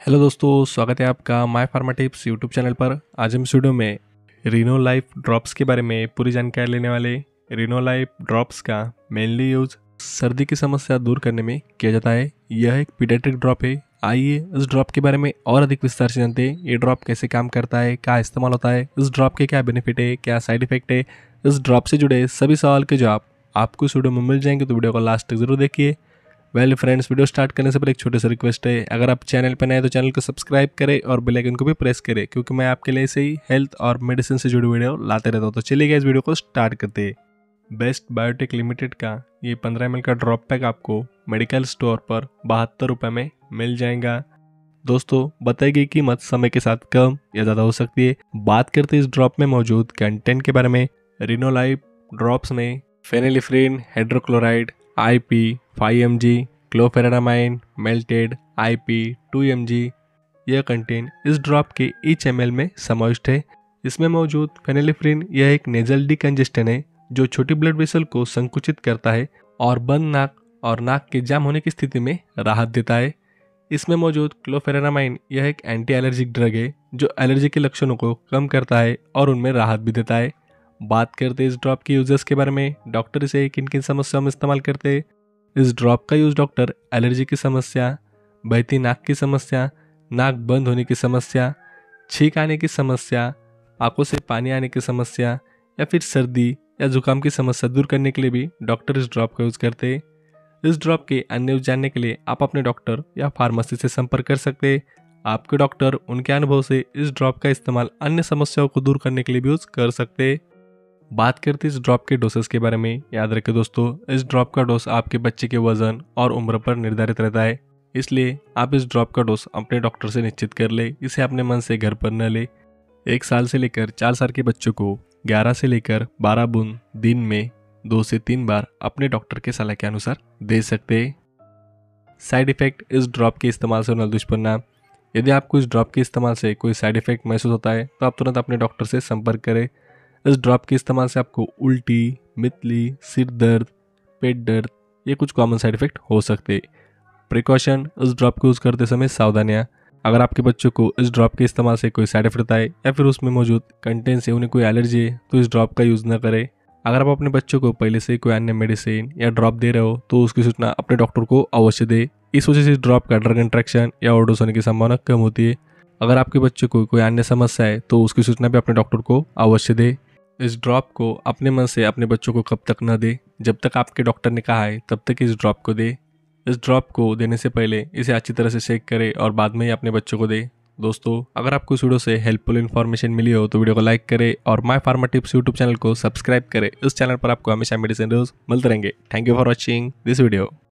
Hello दोस्तों, स्वागत है आपका my pharma tips YouTube channel पर। आज हम इस वीडियो में रीनो लाइफ ड्रॉप्स के बारे में पूरी जानकारी लेने वाले। रीनो लाइफ ड्रॉप्स का मेनली यूज सर्दी की समस्या दूर करने में किया जाता है। यह एक पीडियाट्रिक ड्रॉप है। आइए इस ड्रॉप के बारे में और अधिक विस्तार से जानते हैं। ये ड्रॉप कैसे काम करता है, क्या इस्तेमाल होता है, इस ड्रॉप के क्या बेनिफिट है, क्या साइड इफेक्ट है। इस ड्रॉप से जुड़े सभी सवाल के जवाब आपको इस वीडियो में मिल जाएंगे, तो वीडियो को लास्ट तक जरूर देखिए। वेल फ्रेंड्स, वीडियो स्टार्ट करने से पहले एक छोटे से रिक्वेस्ट है, अगर आप चैनल पर नए हैं तो चैनल को सब्सक्राइब करें और बेल आइकन को भी प्रेस करें, क्योंकि मैं आपके लिए ऐसे ही हेल्थ और मेडिसिन से जुड़ी वीडियो लाते रहता हूँ। तो चलिए इस वीडियो को स्टार्ट करते हैं। बेस्ट बायोटेक लिमिटेड का ये 15 ml का ड्रॉप पैक आपको मेडिकल स्टोर पर 72 रुपये में मिल जाएगा। दोस्तों, बताई गई कीमत समय के साथ कम या ज़्यादा हो सकती है। बात करते हैं इस ड्रॉप में मौजूद कंटेंट के बारे में। रीनो लाइफ ड्रॉप्स में phenylephrine hydrochloride IP 5 mg, chlorpheniramine maleate IP 2 mg, यह कंटेंट इस ड्रॉप के ईच ml में समाविष्ट है। इसमें मौजूद फेनिलिफ्रीन यह एक नेजल डिकंजेस्टेंट है जो छोटी ब्लड वेसल को संकुचित करता है और बंद नाक और नाक के जाम होने की स्थिति में राहत देता है। इसमें मौजूद क्लोफेरामाइन यह एक एंटी एलर्जिक ड्रग है जो एलर्जी के लक्षणों को कम करता है और उनमें राहत भी देता है। बात करते हैं इस ड्रॉप के यूजर्स के बारे में। डॉक्टर इसे किन किन समस्याओं में इस्तेमाल करते हैं। इस ड्रॉप का यूज डॉक्टर एलर्जी की समस्या, बहती नाक की समस्या, नाक बंद होने की समस्या, छींक आने की समस्या, आंखों से पानी आने की समस्या या फिर सर्दी या जुकाम की समस्या दूर करने के लिए भी डॉक्टर इस ड्रॉप का यूज करते हैं। इस ड्रॉप के अन्य यूज जानने के लिए आप अपने डॉक्टर या फार्मेसी से संपर्क कर सकते हैं। आपके डॉक्टर उनके अनुभव से इस ड्रॉप का इस्तेमाल अन्य समस्याओं को दूर करने के लिए भी यूज कर सकते हैं। बात करते हैं इस ड्रॉप के डोसेस के बारे में। याद रखें दोस्तों, इस ड्रॉप का डोज आपके बच्चे के वजन और उम्र पर निर्धारित रहता है, इसलिए आप इस ड्रॉप का डोज अपने डॉक्टर से निश्चित कर ले। इसे अपने मन से घर पर न ले। 1 साल से लेकर 4 साल के बच्चों को 11 से लेकर 12 बूंद दिन में 2 से 3 बार अपने डॉक्टर के सलाह के अनुसार दे सकते हैं। साइड इफेक्ट इस ड्रॉप के इस्तेमाल से होने वाले दुष्परिणाम। यदि आपको इस ड्रॉप के इस्तेमाल से कोई साइड इफेक्ट महसूस होता है तो आप तुरंत अपने डॉक्टर से संपर्क करें। इस ड्रॉप के इस्तेमाल से आपको उल्टी, मितली, सिर दर्द, पेट दर्द, ये कुछ कॉमन साइड इफेक्ट हो सकते हैं। प्रिकॉशन, इस ड्रॉप को यूज़ करते समय सावधानियाँ। अगर आपके बच्चों को इस ड्रॉप के इस्तेमाल से कोई साइड इफेक्ट होता है या फिर उसमें मौजूद कंटेंट से उन्हें कोई एलर्जी है तो इस ड्रॉप का यूज़ न करें। अगर आप अपने बच्चों को पहले से कोई अन्य मेडिसिन या ड्रॉप दे रहे हो तो उसकी सूचना अपने डॉक्टर को अवश्य दें। इस वजह से इस ड्रॉप का ड्रग इंट्रैक्शन या ओवरडोज होने की संभावना कम होती है। अगर आपके बच्चे को कोई अन्य समस्या है तो उसकी सूचना भी अपने डॉक्टर को अवश्य दें। इस ड्रॉप को अपने मन से अपने बच्चों को कब तक न दे, जब तक आपके डॉक्टर ने कहा है तब तक इस ड्रॉप को दे। इस ड्रॉप को देने से पहले इसे अच्छी तरह से शेक करें और बाद में ही अपने बच्चों को दे। दोस्तों, अगर आपको इस वीडियो से हेल्पफुल इन्फॉर्मेशन मिली हो तो वीडियो को लाइक करें और my pharma tips YouTube channel को सब्सक्राइब करें। इस चैनल पर आपको हमेशा मेडिसिन न्यूज़ मिलते रहेंगे। Thank you for watching this video.